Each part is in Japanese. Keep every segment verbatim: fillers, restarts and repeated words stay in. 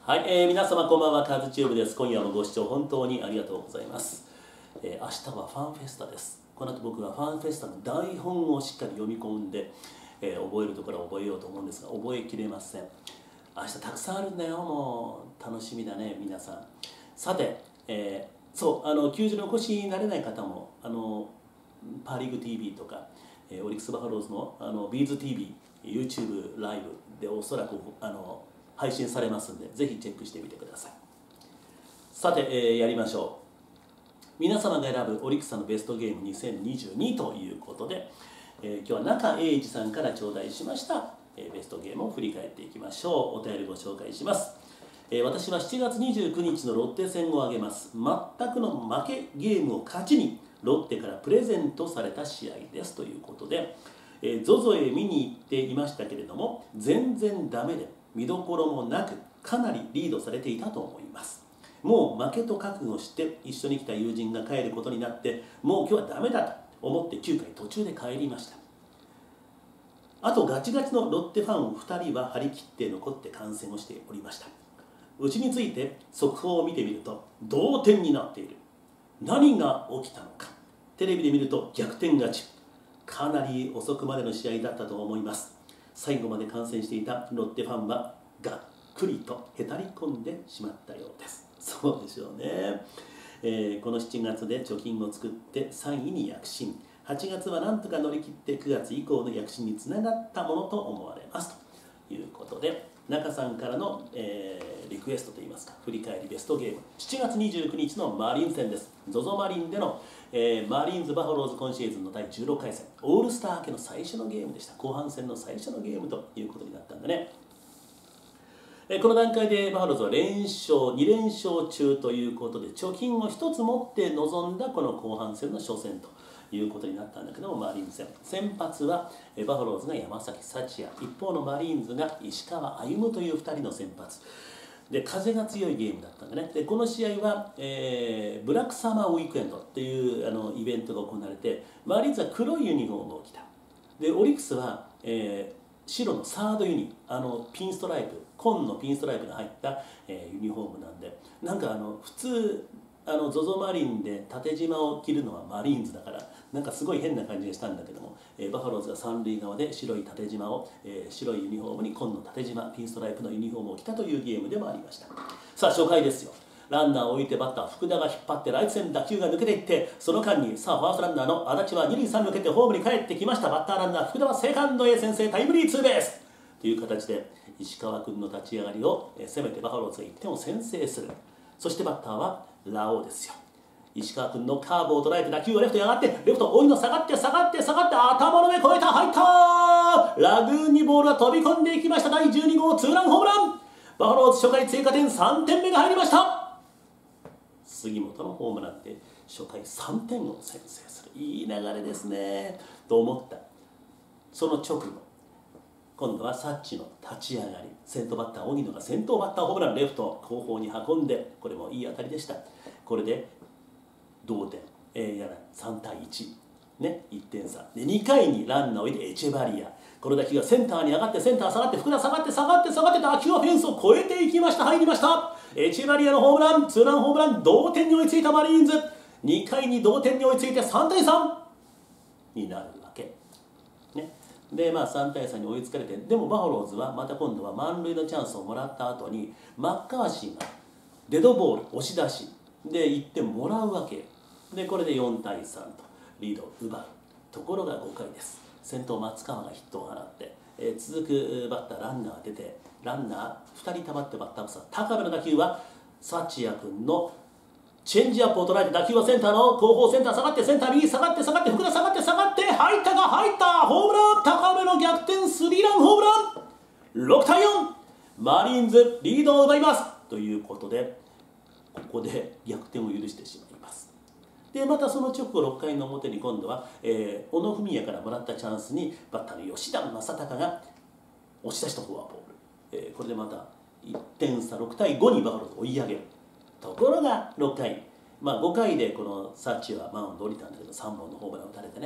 はい、えー、皆様こんばんは、カズチューブです。今夜もご視聴本当にありがとうございます。えー、明日はファンフェスタです。この後僕はファンフェスタの台本をしっかり読み込んで、えー、覚えるところは覚えようと思うんですが、覚えきれません。明日たくさんあるんだよ、もう楽しみだね、皆さん。さて、えー、そう、あの球場にお越しになれない方も、あのパーリーグ ティーブイ とか、えー、オリックスバファローズのあのビーズ ティーブイ、YouTube ライブでおそらくあの配信されますんで、ぜひチェックしてみてください。さて、えー、やりましょう。皆様が選ぶオリックスさんのベストゲームにせんにじゅうにということで、えー、今日は中英二さんから頂戴しました、えー、ベストゲームを振り返っていきましょう。お便りご紹介します。えー、私はしちがつにじゅうくにちのロッテ戦を挙げます。全くの負けゲームを勝ちにロッテからプレゼントされた試合ですということで、えー、ゾゾへ見に行っていましたけれども、全然ダメで見どころもなく、かなりリードされていたと思います。もう負けと覚悟して一緒に来た友人が帰ることになって、もう今日はダメだと思ってきゅうかい途中で帰りました。あとガチガチのロッテファンふたりは張り切って残って観戦をしておりました。うちについて速報を見てみると同点になっている。何が起きたのか。テレビで見ると逆転勝ち。かなり遅くまでの試合だったと思います。最後まで観戦していたロッテファンはがっくりとへたり込んでしまったようです。そうでしょうね、えー、このしちがつで貯金を作ってさんいに躍進、はちがつはなんとか乗り切ってくがつ以降の躍進につながったものと思われますということで、中さんからの、えー、リクエストといいますか、振り返りベストゲーム、しちがつにじゅうくにちのマリーンズ戦です。 ゾゾ マリンでの、えー、マリーンズバファローズ今シーズンのだいじゅうろっかい戦、オールスター明けの最初のゲームでした。後半戦の最初のゲームということになったんだね。この段階でバファローズは連勝にれんしょう中ということで、貯金をひとつ持って臨んだこの後半戦の初戦ということになったんだけども、マリーンズ戦先発はバファローズが山崎福也、一方のマリーンズが石川歩夢というふたりの先発で、風が強いゲームだったんだね。でこの試合は、えー、ブラックサマーウィークエンドっていうあのイベントが行われて、マリーンズは黒いユニフォームを着た。でオリックスは、えー白のサードユニ、あのピンストライプ、紺のピンストライプが入った、えー、ユニフォームなんで、なんかあの普通あの ゾゾ マリンで縦縞を着るのはマリーンズだから、なんかすごい変な感じがしたんだけども、えー、バファローズが三塁側で白い縦縞を、えー、白いユニフォームに紺の縦縞ピンストライプのユニフォームを着たというゲームでもありました。さあ初回ですよ。ランナーを置いてバッター福田が引っ張ってライト線打球が抜けていって、その間にさあファーストランナーの足立は二塁三塁を蹴ってホームに帰ってきました。バッターランナー福田はセカンドへ先制タイムリーツーベースという形で石川君の立ち上がりを攻めてバファローズがいってんを先制する。そしてバッターはラオウですよ。石川君のカーブを捉えて打球がレフトに上がって、レフト追いの下がって下がって下がって頭の上越えた、入ったー。ラグーンにボールが飛び込んでいきました。だいじゅうにごうツーランホームラン。バファローズ初回追加点さんてんめが入りました。杉本のホームランで初回さんてんを先制する、いい流れですねと思った。その直後、今度はサッチの立ち上がり、先頭バッター荻野が先頭バッターホームラン、レフト後方に運んで、これもいい当たりでした。これで同点、えー、やらさんたいいち、ね、いってんさでにかいにランナーを置いてエチェバリア、この打球がセンターに上がってセンター下がって福田下がって下がって下がって打球はフェンスを越えていきました。入りました。エチェバリアのホームラン、ツーランホームラン、同点に追いついたマリーンズ、にかいに同点に追いついてさんたいさんになるわけ、ね、でまあさんたいさんに追いつかれて、でもバファローズはまた今度は満塁のチャンスをもらった後にマッカーシーがデッドボール押し出しでいってんもらうわけで、これでよんたいさんとリードを奪うところがごかいです。先頭松川がヒットを放って、えー、続くバッターランナーが出て、ランナーふたりたまってバッターボックス、高めの打球はサチヤ君のチェンジアップを捉えて、打球はセンターの後方、センター下がってセンター右下がって下がって福田下がって下がって入ったが入った、ホームラン、高めの逆転スリーランホームラン、ろくたいよん、マリーンズリードを奪いますということで、ここで逆転を許してしまいます。でまたその直後ろっかいの表に今度は、えー、小野文也からもらったチャンスにバッターの吉田正尚が押し出したフォアボール、えー、これでまたいってんさろくたいごにバファローズ追い上げるところがろっかい、まあ、ごかいでこのサッチはマウンド降りたんだけどさんぼんのホームラン打たれてね、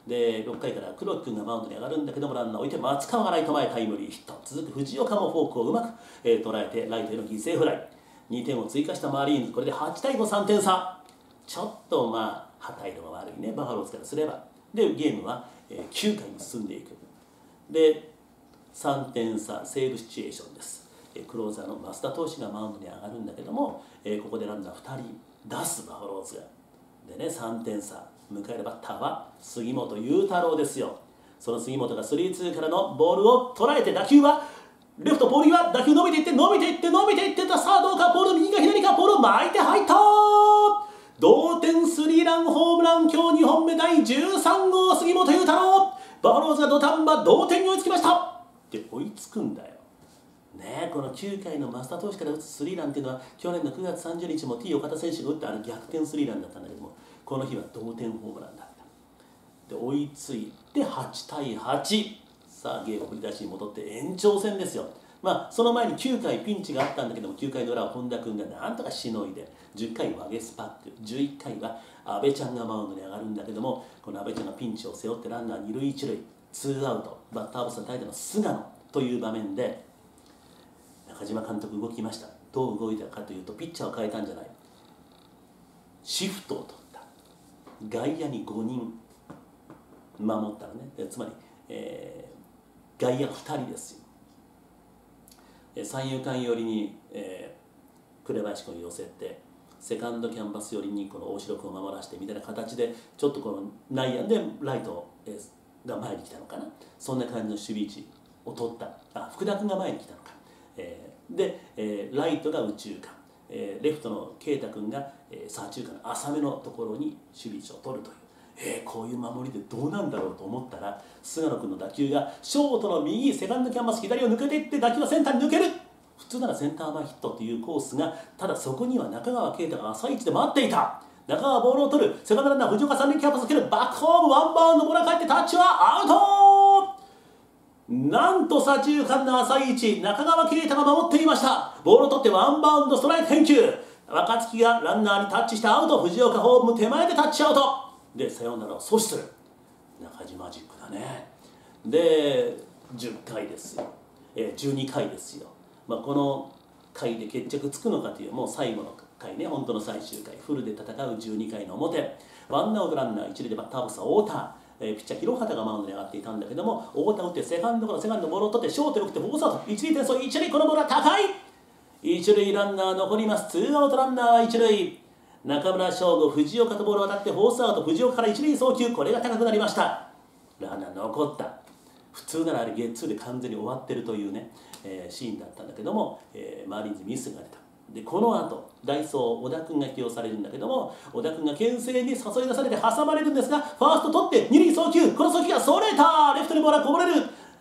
でろっかいから黒木君がマウンドに上がるんだけども、ランナーを置いて松川がライト前タイムリーヒット、続く藤岡もフォークをうまく、えー、捉えてライトへの犠牲フライ、にてんを追加したマリーンズ、これではちたいご、さんてん差。ちょっとまあ旗色が悪いね、バファローズからすれば。でゲームは、えー、きゅうかいに進んでいく。でさんてん差、セーブシチュエーションです。えー、クローザーの増田投手がマウンドに上がるんだけども、えー、ここでランナーふたり出すバファローズが。でね、さんてん差、迎えるバッターは杉本裕太郎ですよ。その杉本がスリーツーからのボールを捉えて、打球はレフトポール際、打球伸びていって伸びていって伸びていってた、さあどうか、ボール右か左か、ボールを巻いて入った、同点スリーランホームラン、今日にほんめだいじゅうさんごう、杉本裕太郎、バファローズが土壇場同点に追いつきましたって追いつくんだよね。このきゅうかいの増田投手から打つスリーランっていうのは去年のくがつさんじゅうにちも T 岡田選手が打ったあの逆転スリーランだったんだけども、この日は同点ホームランだった。で追いついてはちたいはち、さあゲーム振り出しに戻って延長戦ですよ。まあその前にきゅうかいピンチがあったんだけども、きゅうかいの裏は本田君がなんとかしのいで、じゅっかいワゲスパック、じゅういっかいは阿部ちゃんがマウンドに上がるんだけども、この阿部ちゃんがピンチを背負ってランナーにるいいちるい、ツーアウト、バッターボックスの代打の菅野という場面で中島監督動きました。どう動いたかというと、ピッチャーを変えたんじゃない、シフトを取った。外野にごにん守ったのね。つまり、えー、外野ふたりですよ。三遊間寄りに、えー、紅林君を寄せて、セカンドキャンバス寄りにこの大城君を守らせてみたいな形で、ちょっとこの内野でライトが前に来たのかな、そんな感じの守備位置を取った。あ、福田君が前に来たのか、えー、で、えー、ライトが右中間、えー、レフトの啓太君が、えー、左中間の浅めのところに守備位置を取るという、えー、こういう守りでどうなんだろうと思ったら、菅野君の打球がショートの右、セカンドキャンバス左を抜けていって、打球はセンターに抜ける。普通ならセンター前ヒットというコースが、ただそこには中川圭太が浅い位置で待っていた。中川ボールを取る、セカンドランナー藤岡三塁キャンバスを蹴る、バックホームワンバウンド、ボールが返ってタッチはアウト。なんと左中間の浅い位置、中川圭太が守っていました。ボールを取ってワンバウンドストライク返球、若月がランナーにタッチしてアウト、藤岡ホーム手前でタッチアウトでサヨナラを阻止する。中島マジックだね。でじゅっかいですよ、えー、じゅうにかいですよ。まあ、この回で決着つくのかという、もう最後の回ね、本当の最終回、フルで戦うじゅうにかいの表、ワンアウトランナー一塁でバッターボックスは太田、えー、ピッチャー広畑がマウンドに上がっていたんだけども、太田打ってセカンドからセカンドボールを取ってショートに送ってフォースアウト、一塁転送、一塁、このボールは高い、一塁ランナー残ります。ツーアウトランナーは一塁、中村奨吾、藤岡とボールを当たってフォースアウト、藤岡から一塁送球、これが高くなりました。ランナー残った。普通ならあれゲッツーで完全に終わってるというね、えー、シーンだったんだけども、えー、マーリンズミスが出た。でこの後代走小田君が起用されるんだけども、小田君が牽制に誘い出されて挟まれるんですが、ファースト取って二塁送球、この送球がそれた、レフトにボールがこぼれる、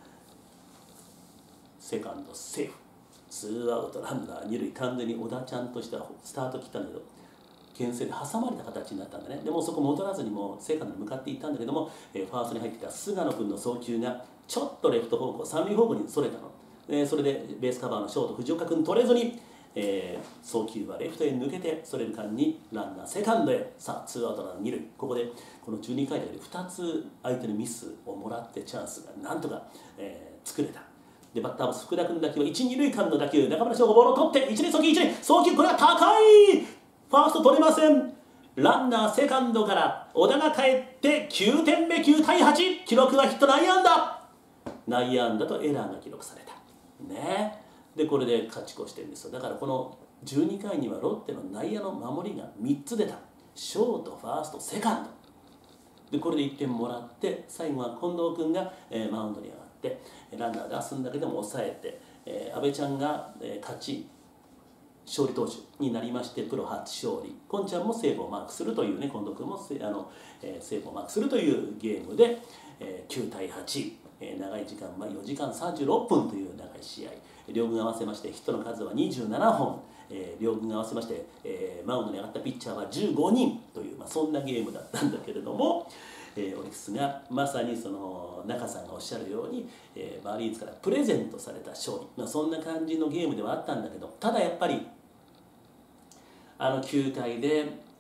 セカンドセーフ、ツーアウトランナー二塁、完全に小田ちゃんとしてはスタート切ったんだけど、牽制で挟まれた形になったんだね。でもそこ戻らずにもうセカンドに向かっていったんだけども、えー、ファーストに入っていた菅野君の送球がちょっとレフト方向、三塁方向にそれたの。えー、それでベースカバーのショート藤岡君取れずに、えー、送球はレフトへ抜けて、それる間にランナーセカンドへ、さあツーアウトランナー二塁、ここでこのじゅうにかいだけでふたつ相手のミスをもらってチャンスがなんとか、えー、作れた。でバッターボックス福田君の打球は一、二塁間の打球、中村奨吾ボールを取って一塁送球、一塁送球、これは高い、ファースト取れません。ランナーセカンドから小田が帰ってきゅうてんめ、きゅうたいはち、記録はヒット、内野安打、内野安打とエラーが記録されたね。でこれで勝ち越してるんですよ。だからこのじゅうにかいにはロッテの内野の守りがみっつ出た。ショート、ファースト、セカンドで、これでいってんもらって、最後は近藤君が、えー、マウンドに上がってランナー出すんだけども抑えて、えー、阿部ちゃんが、えー、勝ち勝利投手になりまして、プロ初勝利、今ちゃんもセーブをマークするというね、近藤君もあの、えー、セーブをマークするというゲームで、えー、きゅうたいはち、えー、長い時間、まあ、よじかんさんじゅうろっぷんという長い試合、両軍合わせましてヒットの数はにじゅうななほん、えー、両軍合わせまして、えー、マウンドに上がったピッチャーはじゅうごにんという、まあ、そんなゲームだったんだけれども、えー、オリックスがまさにその中さんがおっしゃるように、えー、マリーンズからプレゼントされた勝利、まあ、そんな感じのゲームではあったんだけど、ただやっぱりあのきゅうかいで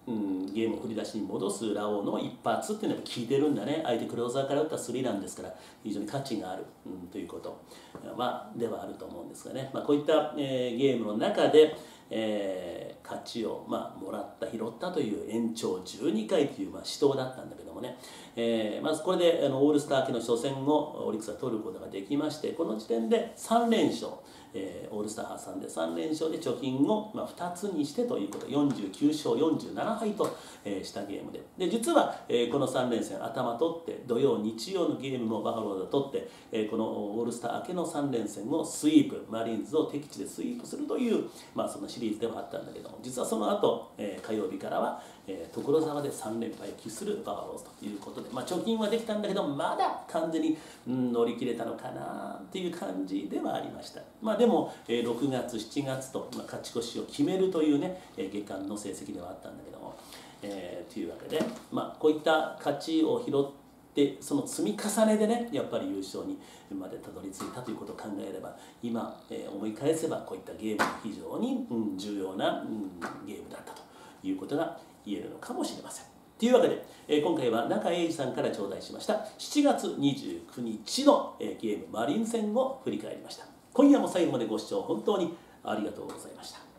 うん、ゲームを振り出しに戻すラオウの一発っていうのが効いてるんだね。相手クローザーから打ったスリーランですから非常に価値がある、うん、ということ、まあ、ではあると思うんですがね、まあ、こういった、えー、ゲームの中で、えー、勝ちを、まあ、もらった拾ったという延長じゅうにかいという、まあ、死闘だったんだけどもね、えー、まずこれであのオールスター明けの初戦をオリックスが取ることができまして、この時点でさんれんしょう、えー、オールスター挟んでさんれんしょうで貯金を、まあ、ふたつにしてということ、よんじゅうきゅうしょうよんじゅうななはいと、えー、したゲームで、で実は、えー、このさんれんせん頭取って土曜日曜のゲームもバファローズが取って、えー、このオールスター明けのさんれんせんをスイープ、マリーンズを敵地でスイープするという、まあ、そのシリーズではあったんだけども、実はその後、えー、火曜日からは、えー、所沢でさんれんぱいを喫するバファローズということで、まあ、貯金はできたんだけどまだ完全に、うん、乗り切れたのかなっていう感じではありました。まあ、でも、えー、ろくがつしちがつと、まあ、勝ち越しを決めるというね、えー、月間の成績ではあったんだけども、えー、というわけで、まあ、こういった勝ちを拾ってその積み重ねでねやっぱり優勝にまでたどり着いたということを考えれば今、えー、思い返せばこういったゲームが非常に、うん、重要な、うん、ゲームだったということが言えるのかもしれません。というわけで、えー、今回は中英二さんから頂戴しましたしちがつにじゅうくにちの、えー、ゲームマリン戦を振り返りました。今夜も最後までご視聴本当にありがとうございました。